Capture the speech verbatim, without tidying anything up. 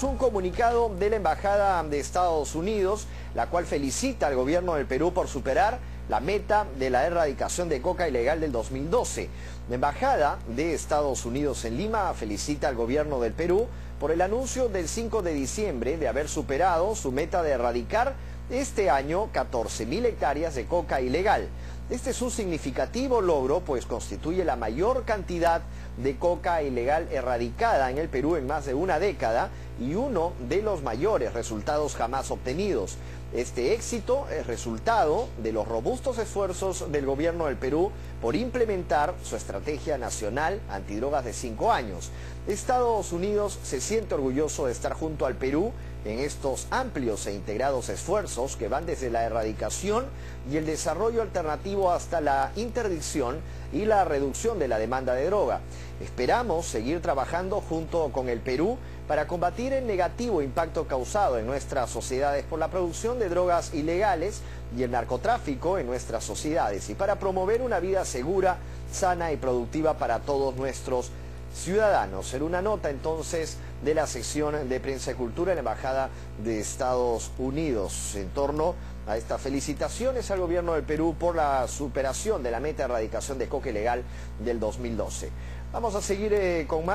un comunicado de la Embajada de Estados Unidos, la cual felicita al gobierno del Perú por superar la meta de la erradicación de coca ilegal del dos mil doce. La Embajada de Estados Unidos en Lima felicita al gobierno del Perú por el anuncio del cinco de diciembre de haber superado su meta de erradicar este año catorce mil hectáreas de coca ilegal. Este es un significativo logro, pues constituye la mayor cantidad de coca ilegal erradicada en el Perú en más de una década y uno de los mayores resultados jamás obtenidos. Este éxito es resultado de los robustos esfuerzos del gobierno del Perú por implementar su estrategia nacional antidrogas de cinco años. Estados Unidos se siente orgulloso de estar junto al Perú en estos amplios e integrados esfuerzos que van desde la erradicación y el desarrollo alternativo hasta la interdicción y la reducción de la demanda de droga. Esperamos seguir trabajando junto con el Perú para combatir el negativo impacto causado en nuestras sociedades por la producción de drogas ilegales y el narcotráfico en nuestras sociedades y para promover una vida segura, sana y productiva para todos nuestros ciudadanos. En una nota entonces de la sección de Prensa y Cultura en la Embajada de Estados Unidos en torno a estas felicitaciones al gobierno del Perú por la superación de la meta de erradicación de coca ilegal del dos mil doce. Vamos a seguir eh, con más.